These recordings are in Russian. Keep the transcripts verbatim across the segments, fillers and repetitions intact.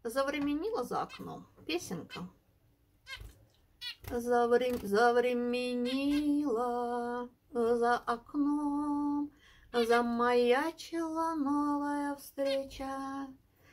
Завременила за окном песенка. Заврем... Завременила за окном, замаячила новая встреча,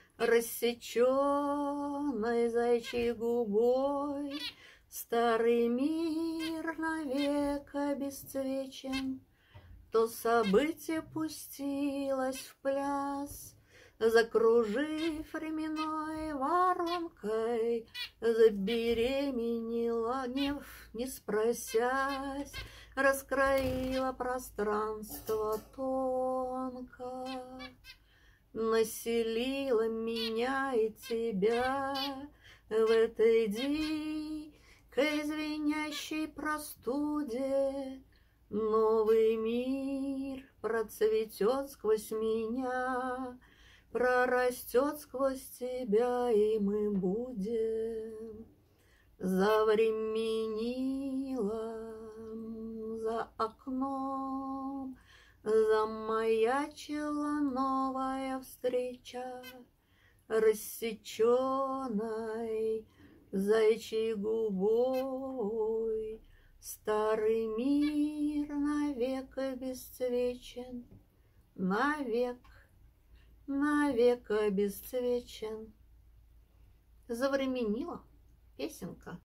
рассеченной заячьей губой. Старый мир навек обесцвечен, то событие пустилось в пляс, закружив временной воронкой, забеременела, не, не спросясь, раскроила пространство тонко, населила меня и тебя в этой дикой звенящей простуде. Новый мир процветет сквозь меня, прорастет сквозь тебя, и мы будем. Завременила за окном, замаячила новая встреча, рассеченной заячьей губой. Старый мир навек обесцвечен, навек, навек обесцвечен. Завременила песенка.